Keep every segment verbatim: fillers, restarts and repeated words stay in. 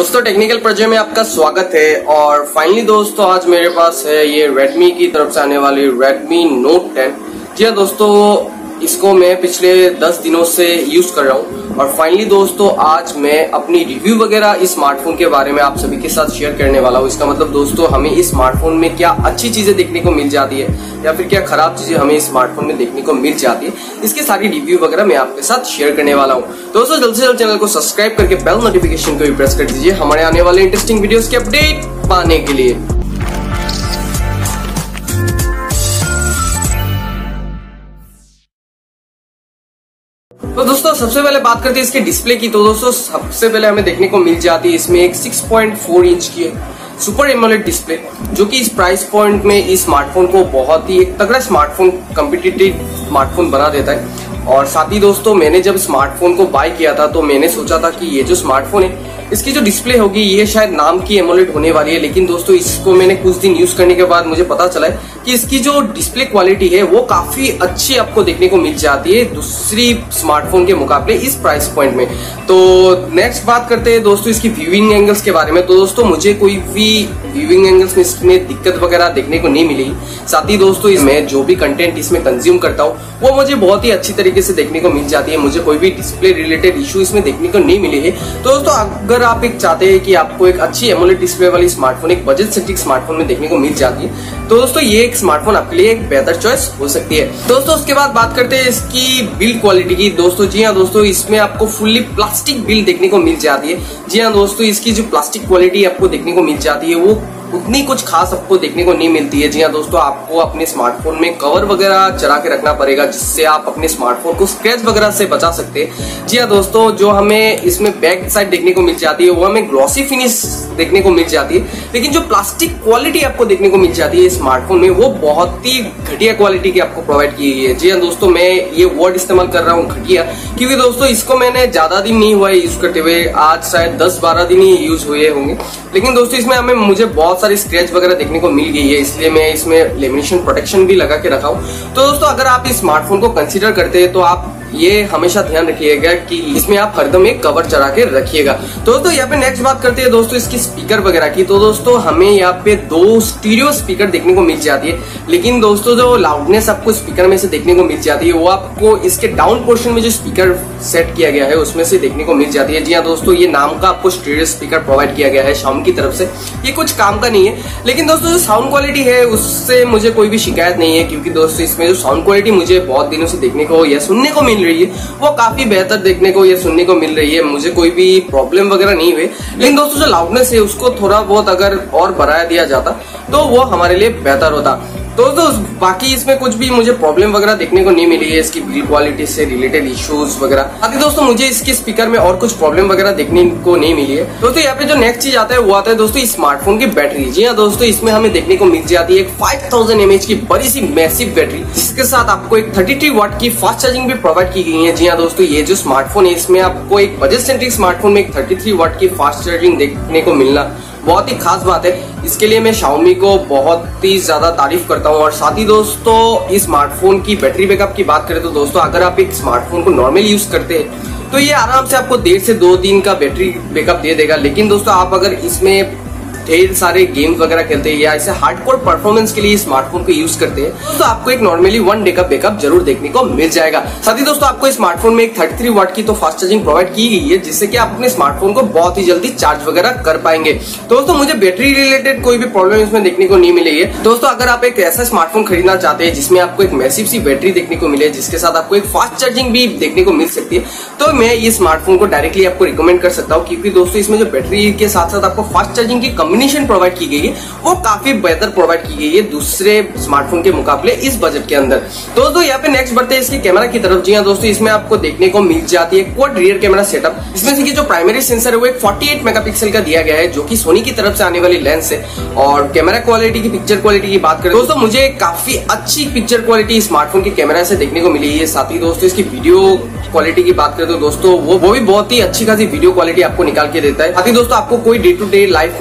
दोस्तों टेक्निकल परिचय में आपका स्वागत है। और फाइनली दोस्तों आज मेरे पास है ये Redmi की तरफ से आने वाली Redmi Note टेन। जी हाँ दोस्तों, इसको मैं पिछले दस दिनों से यूज कर रहा हूँ और फाइनली दोस्तों आज मैं अपनी रिव्यू वगैरह इस स्मार्टफोन के बारे में आप सभी के साथ शेयर करने वाला हूँ। इसका मतलब दोस्तों हमें इस स्मार्टफोन में क्या अच्छी चीजें देखने को मिल जाती है या फिर क्या खराब चीजें हमें इस स्मार्टफोन में देखने को मिल जाती है, इसकी सारी रिव्यू वगैरह मैं आपके साथ शेयर करने वाला हूँ। दोस्तों जल्द से जल्द चैनल को सब्सक्राइब करके बेल नोटिफिकेशन को भी प्रेस कर दीजिए हमारे आने वाले इंटरेस्टिंग वीडियोस के अपडेट पाने के लिए। तो दोस्तों सबसे पहले बात करते हैं इसके डिस्प्ले की। तो दोस्तों सबसे पहले हमें देखने को मिल जाती है इसमें एक सिक्स पॉइंट फोर इंच की सुपर एमोलेड डिस्प्ले, जो कि इस प्राइस पॉइंट में इस स्मार्टफोन को बहुत ही एक तगड़ा स्मार्टफोन, कॉम्पिटिटिव स्मार्टफोन बना देता है। और साथ ही दोस्तों मैंने जब स्मार्टफोन को बाय किया था तो मैंने सोचा था कि ये जो स्मार्टफोन है इसकी जो डिस्प्ले होगी ये शायद नाम की एमोलेड होने वाली है, लेकिन दोस्तों इसको मैंने कुछ दिन यूज करने के बाद मुझे पता चला है कि इसकी जो डिस्प्ले क्वालिटी है वो काफी अच्छी आपको देखने को मिल जाती है दूसरी स्मार्टफोन के मुकाबले इस प्राइस पॉइंट में। तो नेक्स्ट बात करते हैं दोस्तों इसकी व्यूइंग एंगल्स के बारे में। तो दोस्तों मुझे कोई भी व्यूइंग एंगल्स में इसमें दिक्कत वगैरह देखने को नहीं मिली। साथ ही दोस्तों इसमें जो भी कंटेंट इसमें कंज्यूम करता हूँ वो मुझे बहुत ही अच्छी तरीके से देखने को मिल जाती है। मुझे कोई भी डिस्प्ले रिलेटेड इशू इसमें देखने को नहीं मिली है। तो दोस्तों अगर आप एक चाहते हैं कि आपको एक अच्छी एमोलेड डिस्प्ले वाली स्मार्टफोन, एक बजट सेंट्रिक स्मार्टफोन में देखने को मिल जाती है, तो दोस्तों ये एक स्मार्टफोन आपके लिए एक बेहतर चॉइस हो सकती है। दोस्तों उसके बाद बात करते हैं इसकी बिल्ड क्वालिटी की। दोस्तों जी हाँ दोस्तों, इसमें आपको फुल्ली प्लास्टिक बिल्ड देखने को मिल जाती है। जी हाँ दोस्तों, इसकी जो प्लास्टिक क्वालिटी आपको देखने को मिल जाती है वो उतनी कुछ खास आपको देखने को नहीं मिलती है। जी हाँ दोस्तों, आपको अपने स्मार्टफोन में कवर वगैरह चढ़ा के रखना पड़ेगा जिससे आप अपने स्मार्टफोन को स्क्रैच वगैरह से बचा सकते हैं। जी हाँ दोस्तों, जो हमें इसमें बैक साइड देखने को मिल जाती है वो हमें ग्लॉसी फिनिश देखने को मिल जाती है, लेकिन जो प्लास्टिक क्वालिटी आपको देखने को मिल जाती है स्मार्टफोन में वो बहुत ही घटिया क्वालिटी की आपको प्रोवाइड की गई है। जी हाँ दोस्तों, मैं ये वर्ड इस्तेमाल कर रहा हूँ घटिया, क्योंकि दोस्तों इसको मैंने ज्यादा दिन नहीं हुआ है यूज करते हुए, आज शायद दस बारह दिन ही यूज हुए होंगे, लेकिन दोस्तों इसमें हमें मुझे बहुत सारी स्क्रैच वगैरह देखने को मिल गई है, इसलिए मैं इसमें लेमिनेशन प्रोटेक्शन भी लगा के रखा हूँ। तो दोस्तों अगर आप इस स्मार्टफोन को कंसीडर करते हैं तो आप ये हमेशा ध्यान रखिएगा कि इसमें आप हरदम एक कवर चढ़ा के रखिएगा। तो दोस्तों यहाँ पे नेक्स्ट बात करते हैं दोस्तों इसकी स्पीकर वगैरह की। तो दोस्तों हमें यहाँ पे दो स्टीरियो स्पीकर देखने को मिल जाती है, लेकिन दोस्तों जो लाउडनेस आपको स्पीकर में से देखने को मिल जाती है वो आपको इसके डाउन पोर्शन में जो स्पीकर सेट किया गया है उसमें से देखने को मिल जाती है। जी हाँ दोस्तों, ये नाम का आपको स्टीरियो स्पीकर प्रोवाइड किया गया है शाओमी की तरफ से। ये कुछ काम का नहीं है, लेकिन दोस्तों जो साउंड क्वालिटी है उससे मुझे कोई भी शिकायत नहीं है, क्योंकि दोस्तों इसमें जो साउंड क्वालिटी मुझे बहुत दिनों से देखने को या सुनने को मिल रही है वो काफी बेहतर देखने को या सुनने को मिल रही है। मुझे कोई भी प्रॉब्लम वगैरह नहीं हुई, लेकिन दोस्तों जो लाउडनेस है उसको थोड़ा बहुत अगर और बढ़ाया दिया जाता तो वो हमारे लिए बेहतर होता। तो दोस्तों बाकी इसमें कुछ भी मुझे प्रॉब्लम वगैरह देखने को नहीं मिली है इसकी बिल्ड क्वालिटी से रिलेटेड इश्यूज वगैरह। बाकी दोस्तों मुझे इसके स्पीकर में और कुछ प्रॉब्लम वगैरह देखने को नहीं मिली है। दोस्तों यहाँ पे जो नेक्स्ट चीज आता है वो आता है दोस्तों स्मार्टफोन की बैटरी। जी हाँ दोस्तों, इसमें हमें देखने को मिल जाती है एक फाइव थाउजेंड एमएच की बड़ी सी मैसिव बैटरी, जिसके साथ आपको एक थर्टी थ्री वाट की फास्ट चार्जिंग भी प्रोवाइड की गई है। जी हाँ दोस्तों, ये जो स्मार्टफोन है इसमें आपको एक बजट सेंट्रिक स्मार्टफोन में एक थर्टी थ्री वाट की फास्ट चार्जिंग देखने को मिलना बहुत ही खास बात है। इसके लिए मैं शाओमी को बहुत ही ज्यादा तारीफ करता हूँ। और साथ ही दोस्तों इस स्मार्टफोन की बैटरी बैकअप की बात करें तो दोस्तों अगर आप एक स्मार्टफोन को नॉर्मली यूज करते हैं तो ये आराम से आपको डेढ़ से दो दिन का बैटरी बैकअप दे देगा, लेकिन दोस्तों आप अगर इसमें ढेर सारे गेम्स वगैरह खेलते हैं या ऐसे हार्डकोर परफॉर्मेंस के लिए स्मार्टफोन को यूज करते हैं तो आपको एक नॉर्मली वन डे का बैकअप जरूर देखने को मिल जाएगा। साथ ही दोस्तों आपको स्मार्टफोन में एक थर्टी थ्री वाट की तो फास्ट चार्जिंग प्रोवाइड की गई है, जिससे कि आप अपने स्मार्टफोन को बहुत ही जल्दी चार्ज वगैरह कर पाएंगे। दोस्तों मुझे बैटरी रिलेटेड कोई भी प्रॉब्लम इसमें देखने को नहीं मिली है। दोस्तों अगर आप एक ऐसा स्मार्टफोन खरीदना चाहते हैं जिसमें आपको एक मैसिव सी बैटरी देखने को मिले, जिसके साथ आपको एक फास्ट चार्जिंग भी देखने को मिल सकती है, तो मैं ये स्मार्टफोन को डायरेक्टली आपको रिकमेंड कर सकता हूँ, क्योंकि दोस्तों इसमें जो बैटरी के साथ साथ आपको फास्ट चार्जिंग की कॉम्बिनेशन प्रोवाइड की गई है वो काफी बेहतर प्रोवाइड की गई है दूसरे स्मार्टफोन के मुकाबले इस बजट के अंदर। दोस्तों यहाँ पे नेक्स्ट बढ़ते हैं इसकी कैमरा की तरफ। जी हाँ दोस्तों, इसमें आपको देखने को मिल जाती है क्वाड रियर कैमरा सेटअप। इसमें से जो प्राइमरी सेंसर है वो एक अड़तालीस मेगापिक्सल का दिया गया है, जो कि सोनी की तरफ से आने वाली लेंस है। और कैमरा क्वालिटी की, पिक्चर क्वालिटी की बात करें दोस्तों मुझे काफी अच्छी पिक्चर क्वालिटी स्मार्टफोन के कैमरा से देखने को मिली है। साथ ही दोस्तों इसकी वीडियो क्वालिटी की बात करें तो दोस्तों वो वो भी बहुत ही अच्छी खासी वीडियो क्वालिटी आपको निकाल के देता है। साथ ही दोस्तों आपको कोई डे टू डे लाइफ में प्रॉब्लम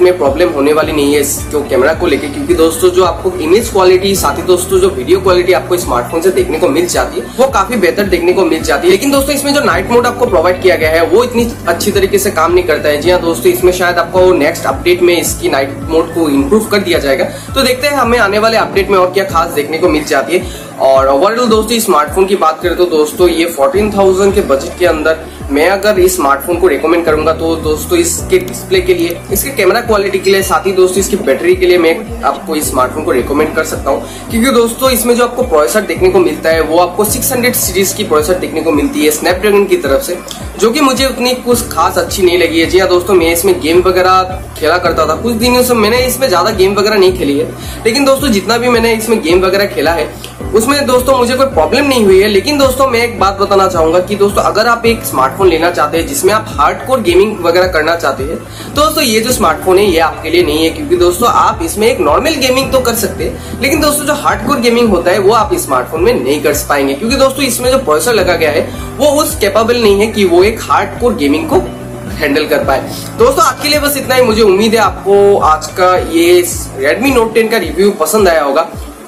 प्रॉब्लम होने वाली नहीं है इसको कैमरा को लेके, क्योंकि दोस्तों जो आपको इमेज क्वालिटी, साथ ही दोस्तों जो वीडियो क्वालिटी आपको स्मार्टफोन से देखने को मिल जाती है वो काफी बेहतर देखने को मिल जाती है। लेकिन दोस्तों इसमें जो नाइट मोड आपको प्रोवाइड किया गया है वो इतनी अच्छी तरीके से काम नहीं करता है। जी हाँ दोस्तों, इसमें शायद आपको नेक्स्ट अपडेट में इसकी नाइट मोड को इम्प्रूव कर दिया जाएगा। तो देखते हैं हमें आने वाले अपडेट में और क्या खास देखने को मिल जाती है। और ओवरऑल दोस्तों स्मार्टफोन की बात करें तो दोस्तों ये फोर्टीन थाउजेंड के बजट के अंदर मैं अगर इस स्मार्टफोन को रेकमेंड करूंगा तो दोस्तों इसके डिस्प्ले के लिए, इसके कैमरा क्वालिटी के लिए, साथ ही दोस्तों इसकी बैटरी के लिए मैं आपको इस स्मार्टफोन को रेकमेंड कर सकता हूं। क्योंकि दोस्तों इसमें जो आपको प्रोसेसर देखने को मिलता है वो आपको सिक्स हंड्रेड सीरीज की प्रोसेसर देखने को मिलती है स्नैपड्रैगन की तरफ से, जो कि मुझे उतनी कुछ खास अच्छी नहीं लगी है। जी हाँ दोस्तों, मैं इसमें गेम वगैरह खेला करता था कुछ दिनों से, मैंने इसमें ज्यादा गेम वगैरह नहीं खेली है, लेकिन दोस्तों जितना भी मैंने इसमें गेम वगैरह खेला है उसमें दोस्तों मुझे कोई प्रॉब्लम नहीं हुई है। लेकिन दोस्तों मैं एक बात बताना चाहूंगा कि दोस्तों अगर आप एक स्मार्टफोन लेना चाहते हैं जिसमें आप हार्डकोर गेमिंग वगैरह करना चाहते हैं तो दोस्तों ये जो स्मार्टफोन है ये आपके लिए नहीं है। क्योंकि दोस्तों आप इसमें एक नॉर्मल गेमिंग तो कर सकते हैं, लेकिन दोस्तों जो हार्डकोर गेमिंग होता है वो आप स्मार्टफोन में नहीं कर पाएंगे। क्योंकि दोस्तों इसमें जो प्रोसेसर लगा गया है वो उस कैपेबल नहीं है कि वो एक हार्डकोर गेमिंग को हैंडल कर पाए। दोस्तों आज के लिए बस इतना ही। मुझे उम्मीद है आपको आज का ये Redmi Note टेन का रिव्यू पसंद आया होगा।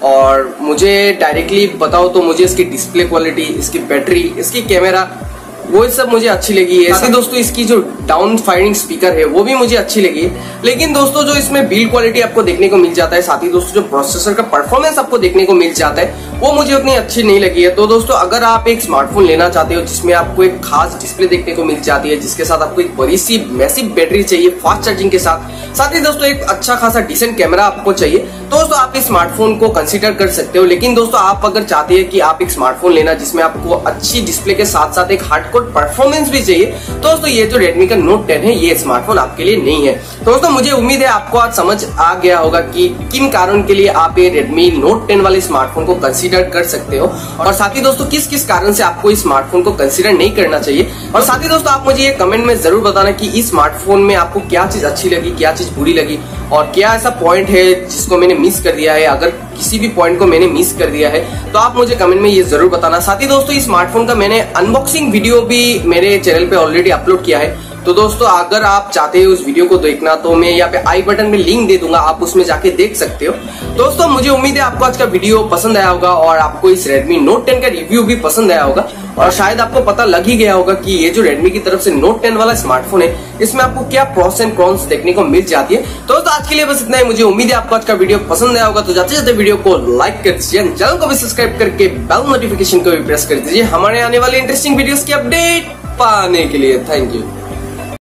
और मुझे डायरेक्टली बताओ तो मुझे इसकी डिस्प्ले क्वालिटी, इसकी बैटरी, इसकी कैमरा वो सब मुझे अच्छी लगी है। साथ ही दोस्तों इसकी जो डाउन फायरिंग स्पीकर है वो भी मुझे अच्छी लगी है। लेकिन दोस्तों जो इसमें बिल्ड क्वालिटी आपको देखने को मिल जाता है, साथ ही दोस्तों जो प्रोसेसर का परफॉर्मेंस आपको देखने को मिल जाता है वो मुझे उतनी अच्छी नहीं लगी है। तो दोस्तों अगर आप एक स्मार्टफोन लेना चाहते हो जिसमें आपको एक खास डिस्प्ले देखने को मिल जाती है, जिसके साथ आपको एक बड़ी सी मैसिव बैटरी चाहिए फास्ट चार्जिंग के साथ, साथ ही दोस्तों एक अच्छा खासा डिसेंट कैमरा आपको चाहिए, तो दोस्तों आप इस स्मार्टफोन को कंसीडर कर सकते हो। लेकिन दोस्तों आप अगर चाहते हैं कि आप एक स्मार्टफोन लेना जिसमें आपको अच्छी डिस्प्ले के साथ साथ एक हार्डकोर परफॉर्मेंस भी चाहिए, तो दोस्तों ये जो Redmi का Note टेन है ये स्मार्टफोन आपके लिए नहीं है। तो दोस्तों मुझे उम्मीद है आपको आज समझ आ गया होगा कि किन कारण के लिए आप ये Redmi Note टेन वाले स्मार्टफोन को कंसीडर कर सकते हो, और साथ ही दोस्तों किस किस कारण से आपको इस स्मार्टफोन को कंसीडर नहीं करना चाहिए। और साथ ही दोस्तों आप मुझे ये कमेंट में जरूर बताना कि इस स्मार्टफोन में आपको क्या चीज अच्छी लगी, क्या चीज बुरी लगी, और क्या ऐसा पॉइंट है जिसको मैंने मिस कर दिया है। अगर किसी भी पॉइंट को मैंने मिस कर दिया है तो आप मुझे कमेंट में ये जरूर बताना। साथ ही दोस्तों इस स्मार्टफोन का मैंने अनबॉक्सिंग वीडियो भी मेरे चैनल पे ऑलरेडी अपलोड किया है, तो दोस्तों अगर आप चाहते हो उस वीडियो को देखना तो मैं यहाँ पे आई बटन में लिंक दे दूंगा, आप उसमें जाके देख सकते हो। दोस्तों मुझे उम्मीद है आपको आज का वीडियो पसंद आया होगा और आपको इस Redmi Note टेन का रिव्यू भी पसंद आया होगा, और शायद आपको पता लग ही गया होगा कि ये जो Redmi की तरफ से Note टेन वाला स्मार्टफोन है इसमें आपको क्या प्रोस एंड कॉन्स देखने को मिल जाती है। तो दोस्तों आज के लिए बस इतना ही। मुझे उम्मीद है आपको आज का वीडियो पसंद आया होगा, तो जाते जाते वीडियो को लाइक कर दीजिए, चैनल को भी सब्सक्राइब करके बेल नोटिफिकेशन को भी प्रेस कर दीजिए हमारे आने वाले इंटरेस्टिंग वीडियोस की अपडेट पाने के लिए। Thank you.